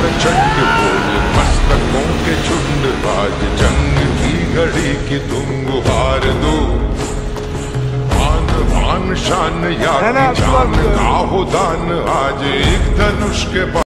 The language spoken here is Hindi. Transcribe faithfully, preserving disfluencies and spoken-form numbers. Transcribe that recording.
चंड बोले मस्तकों के झुंड, आज जंग की घड़ी की तुम गुहार दो। मान मान शान या जान का हो दान, आज एक धनुष के